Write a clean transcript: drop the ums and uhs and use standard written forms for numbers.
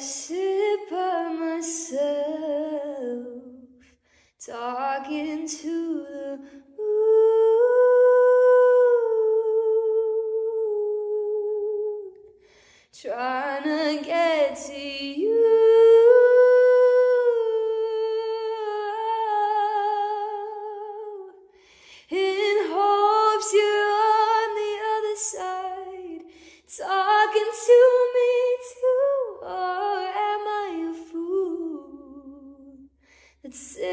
sit by myself, talking to the moon, trying to get to you. In hopes you're on the other side, talking to me too. Or am I a fool that